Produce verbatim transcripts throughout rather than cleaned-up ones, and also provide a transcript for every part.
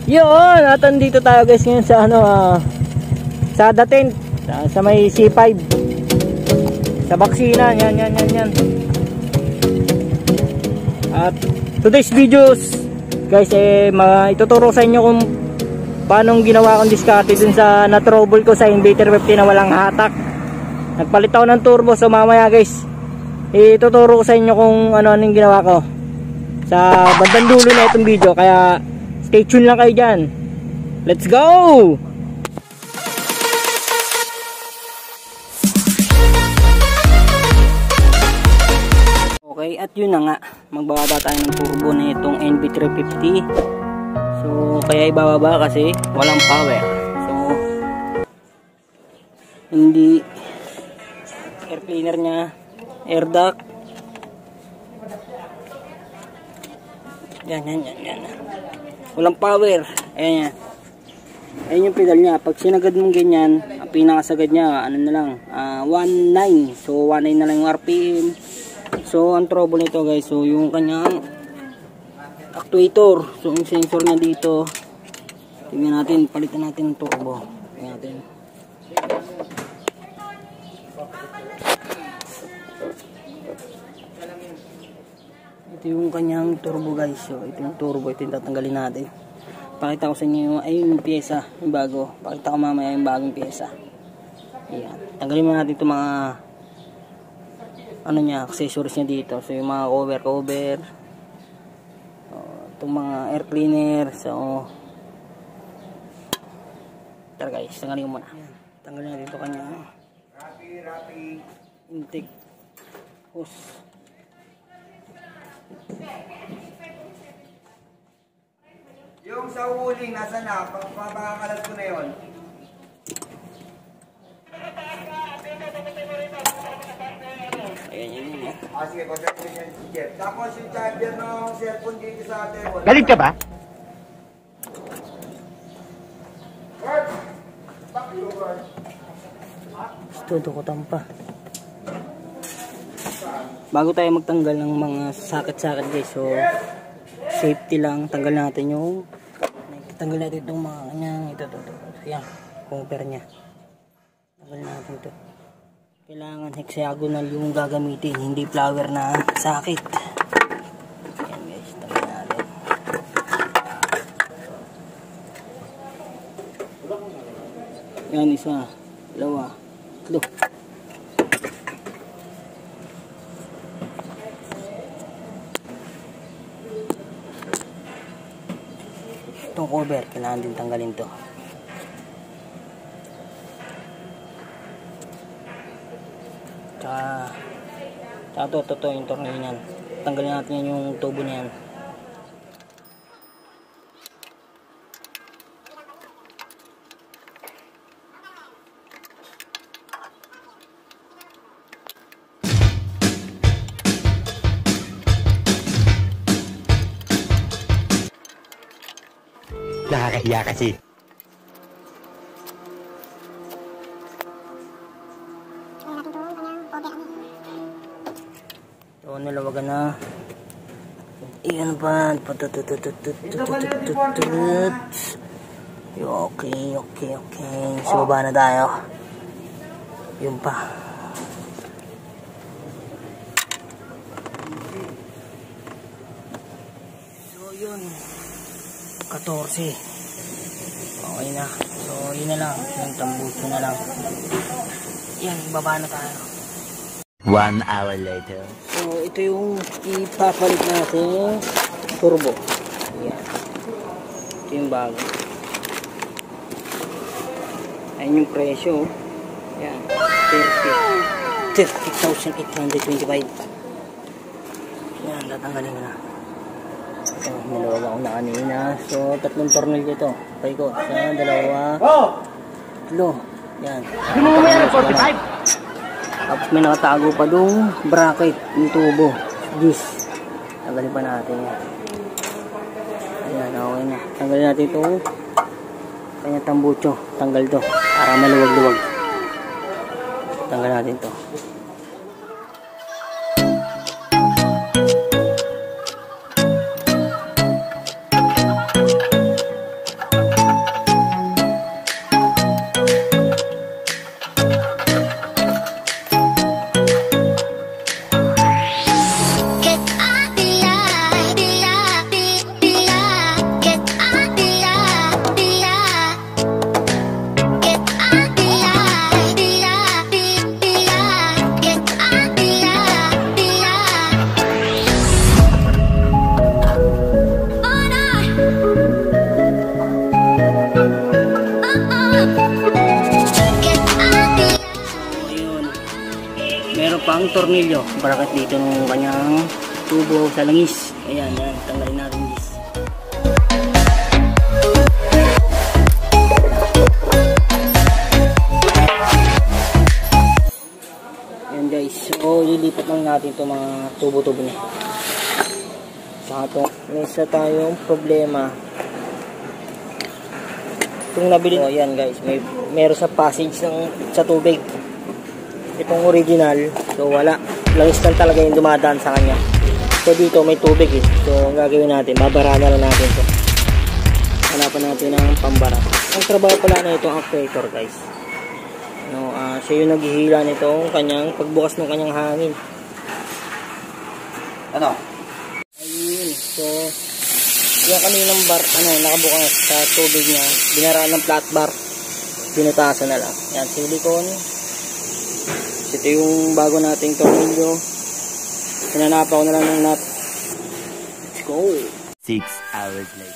Yun, at andito tayo guys ngayon sa ano, uh, sa Datent, sa, sa may C five. Sa Baksina, yan, yan, yan, yan. At today's videos, guys, eh, ma ituturo sa inyo kung paano ginawa kong diskarte dun sa na-trouble ko sa Invader fifty na walang hatak. Nagpalit ako ng turbo, so mamaya guys, ituturo ko sa inyo kung ano-anong ginawa ko sa bandang dulo na itong video, kaya stay tuned lang kayo dyan. Let's go! Okay, at yun na nga, magbababa tayo ng turbo na itong N B three fifty. So, kaya ibababa kasi walang power. So, hindi air cleaner nya, air duct. Yan, yan, yan, yan. Walang power. Ayan yan. Ayan yung pedal nya. Pag sinagad mong ganyan, ang pinakasagad nya, ano na lang, uh, one nine. So, one nine na lang yung R P M. So, ang trouble nito guys, so yung kanyang actuator. So, yung sensor niya dito, tingnan natin, palitan natin ng turbo. Tingnan natin. Ito yung kanyang turbo guys. So, ito yung turbo, ito yung tatanggalin natin. Pakita ko sa inyo yung, ayun yung pyesa, yung bago. Pakita ko mamaya yung bagong pyesa. Ayan. Tanggalin mo natin itong mga ano niya, accessories niya dito. So, yung mga cover, cover. So, itong mga air cleaner. So, tara guys, tanggalin mo muna. Ayan. Tanggalin natin ito kanya. Rapi, rapi. Intake hose. Yung sa huling, nasa na? Pagpapakalat ko na yun. Ayan, yan, yan. Ah, sige, contact ko yan si Jeff. Tapos yung charger ng cellphone dito sa table. Galit ka ba? Bert! Back you, Bert. Todo ko tampa. Bago tayo magtanggal ng mga sakit-sakit guys, so safety lang, tanggal natin yung tanggal natin itong mga kanyang ito, ito, ito, ito. Yan, cover nya. Tanggal natin ito. Kailangan hexagonal yung gagamitin, hindi flower na sakit. Yan guys, tanggal natin. Yan, isa, dalawa, tatlo. Itong cover, kailangan din tanggalin to. Tsaka, tsaka to, to, to, yung tornilyo niyan. Tanggalin natin yan yung tubo niyan. Nakakahiya kasi. So, nalawagan na. Iyan pa. Okay, okay, okay. So, baba na tayo. Yun pa. So, yun. fourteen. Okay na. So, yun na lang. Yung tambuso na lang. Yan, baba na tayo. One hour later. So, ito yung ipapalit natin turbo. Yan. Ito yung bago. Ayan yung presyo. Yan. thirty thousand eight hundred twenty-five. Yan, tatanggalin ko na. So, nalawagan ako na kanina. So, tatlong tornilyo ito. Paikot. Isa, dalawa. Tatlo. Yan. Hindi mo mamaya ng forty-five. Tapos may nakatago pa doon bracket yung tubo. This. Tanggalin pa natin yan. Ayan, okay na. Tanggalin natin ito. Kanya tambucho. Tanggal to. Para maluwag-luwag. Tanggal natin to. ang tornilyo, bracket dito ng kanyang tubo sa langis. Ayan, yan, tanggalin natin guys. Ayan guys, so lilipat lang natin itong mga tubo-tubo niya. Saka ito, may isa tayong problema. Itong nabili, oh, ayan guys, may meron sa passage ng, sa tubig. Itong original, so wala. Langis lang talaga yung dumadaan sa kanya. So dito may tubig eh. So ang gagawin natin, babara na lang natin ito. Hanapan natin ang pambara. Ang trabaho pala na itong actuator guys. No, uh, siya yung naghihila nitong kanyang pagbukas ng kanyang hangin. Ano? Ayun. So yung kaninang bar, ano, nakabukas sa tubig niya, binaraan ng flat bar. Pinutasan na lang. Yan, silicone. Ito yung bago nating tornilyo. Hinanapan ko na lang ng nut. Let's go. Six hours later.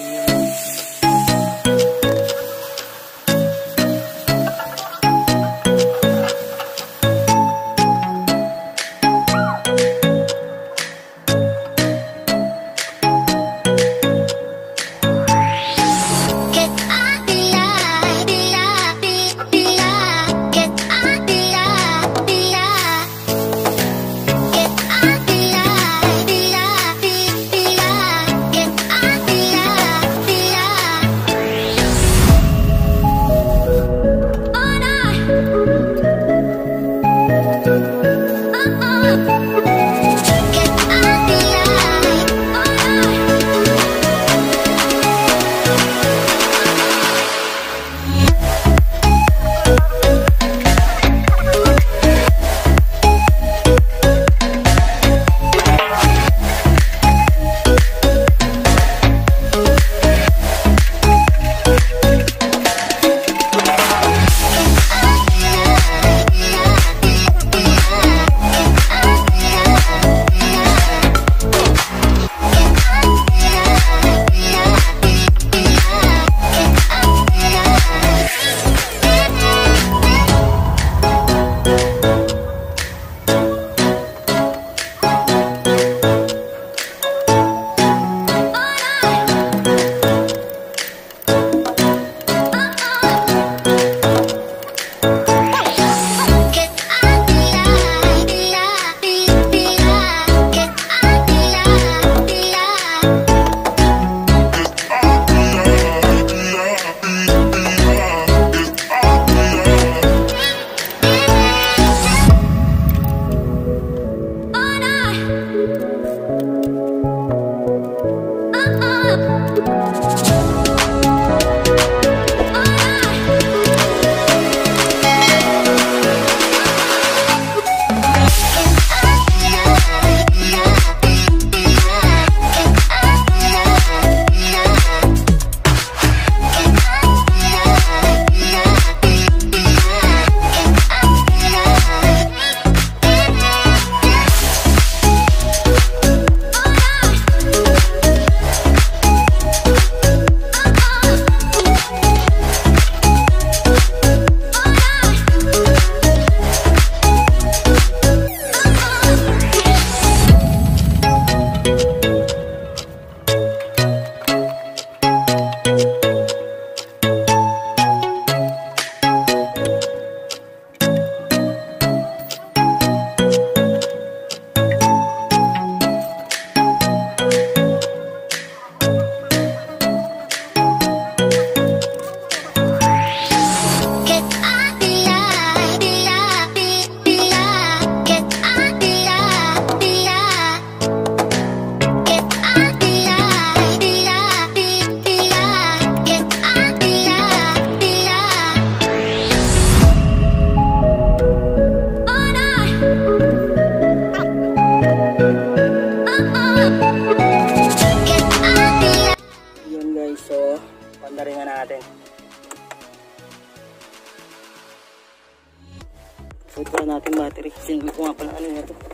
Pwede pa natin battery. Single ko nga pala ano na ito.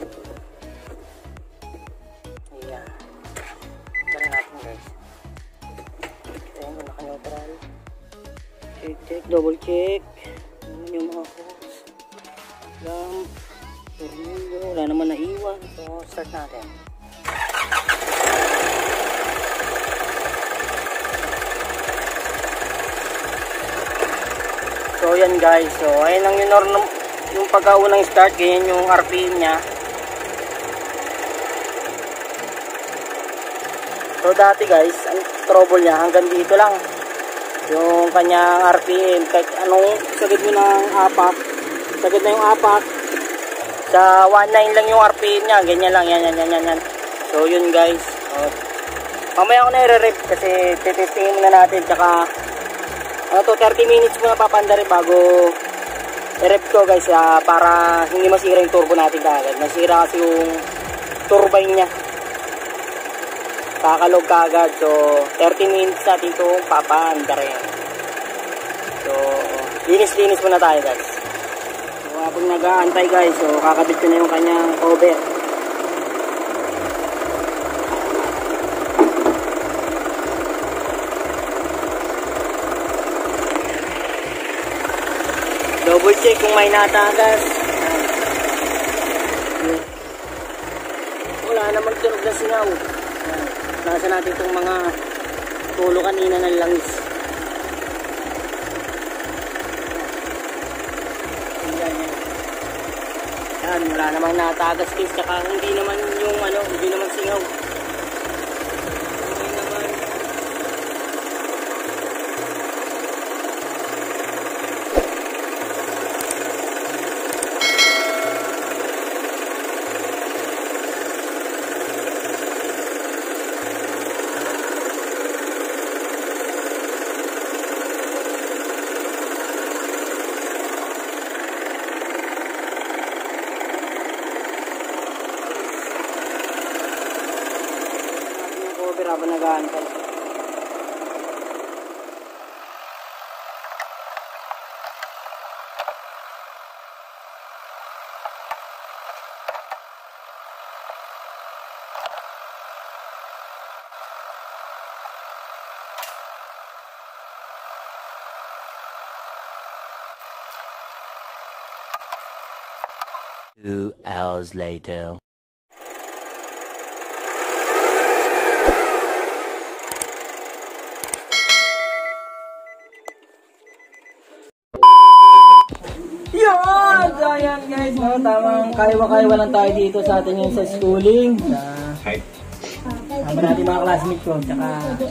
Ayan. Tara natin guys. Ayan, naka-neutral. Check, check, double check. Ano yung mga hose. Lamp. Tornillo. Wala naman naiwan. So, start natin. So, yan guys. So, ayun lang yung, norm, yung pagkaunang start. Ganyan yung R P M niya. So, dati guys, ang trouble niya hanggang dito lang. Yung kanyang R P M. Kahit anong sagad mo ng apak. Sagad na yung apak. Sa one nine lang yung R P M niya. Ganyan lang. Yan, yan, yan, yan, yan. So, yun guys. So, mamaya ako na i-rep kasi titestingin muna natin. Tsaka, ano to, thirty minutes muna papanda rin bago i-rep ko guys. Uh, para hindi masira yung turbo natin kagad. Nasira kasi yung turbine niya. Kakalog kagad. So, thirty minutes natin itong papanda rin. So, linis-linis muna tayo guys. So, habang nag-aantay guys, so kakabit ko na yung kanyang cover. Double check kung may natagas. Wala namang tunog na singaw. Nasa natin itong mga tulo kanina ng langis. Yan, yan. Yan, wala namang natagas guys. Tsaka hindi naman yung ano, hindi naman singaw. Hindi naman. Habang nag-aantay. Two hours later. Yun! So, ayan guys, no? Tamang kaiwa-kaiwa lang tayo dito sa atin yung sa schooling. Sa tama natin mga classmates ko. Tsaka,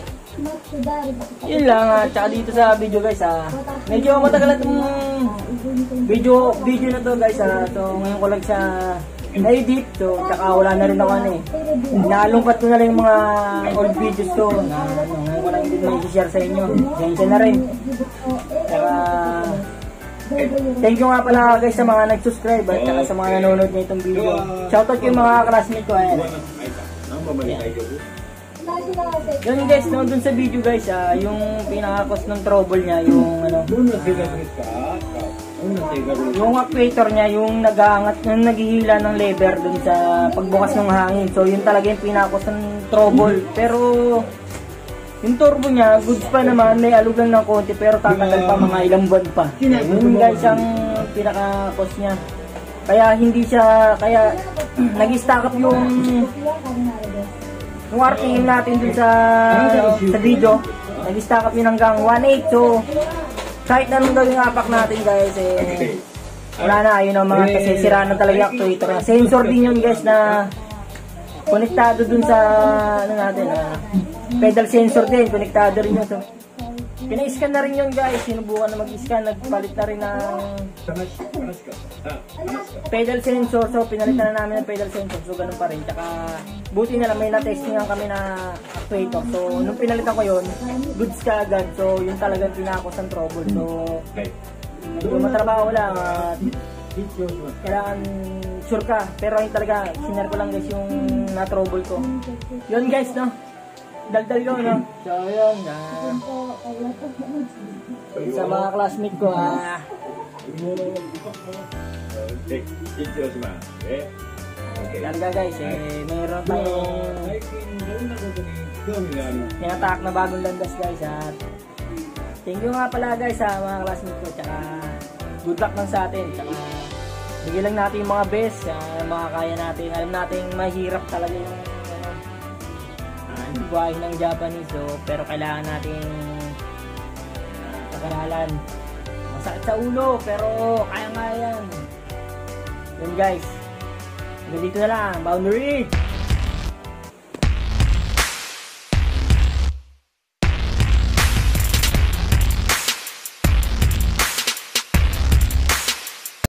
yun lang. Uh, tsaka dito sa video guys, ah. Medyo matagal na itong video, video na to guys. Ah. So, ngayon ko lang siya na-edit. So, tsaka wala na rin ako ano eh. Nalungkat ko na rin yung mga old videos ko. Na, ano, ngayon ko lang din may i-share sa inyo. Yan siya na rin. Tsaka, thank you nga pala guys sa mga nag-subscribe at saka sa mga nanonood na itong video. Shoutout yung mga classmates ko. Ayan. Yun guys, no, dun sa video guys, ah, yung pinaka-cause ng trouble niya, yung ano, yung actuator niya, yung nag-aangat, yung naghihila ng lever dun sa pagbukas ng hangin. So yun talaga yung pinaka-cause ng trouble. Pero yung turbo niya, goods pa naman, may alugan ng konti pero tatagal pa mga ilang buwan pa. Yun guys ang pinaka-cause niya. Kaya hindi siya, kaya nag-stack up yung yung R P M natin dun sa sa video. Nag-stack up yun hanggang one eight. So kahit anong gawing apak natin guys, eh, wala na, yun ang mga kasi sira na talaga yung actuator. Sensor din yun guys na konektado dun sa ano natin, ah, pedal sensor din, konektado rin yun. So, pina-scan na rin yun guys, sinubukan na mag-scan, nagpalit na rin ng pedal sensor. So pinalitan na namin ng pedal sensor, so ganun pa rin. Tsaka buti na lang may na-testingan kami na actuator. So nung pinalitan ko yun, goods ka agad. So yun talagang pinakos ang trouble. So yung matrabaho lang, uh, kailangan sure ka. Pero yun talaga, sinare ko lang guys yung na-trouble ko. Yun guys, no? Dagdag ko, no? So yun, uh, sa mga classmate ko, ah, talaga guys, eh, mayroon tayong tinatak na bagong landas guys. At thank you nga pala guys sa mga classmates ko. Tsaka good luck lang sa atin. Tsaka sige lang natin yung mga best, uh, mga kaya natin. Alam natin mahirap talaga yung ano, uh, buhay ng Japanese, so, pero kailangan natin uh, pag-aralan. Masakit sa ulo, pero kaya nga yan. Yun guys, hanggang dito na lang. Boundary!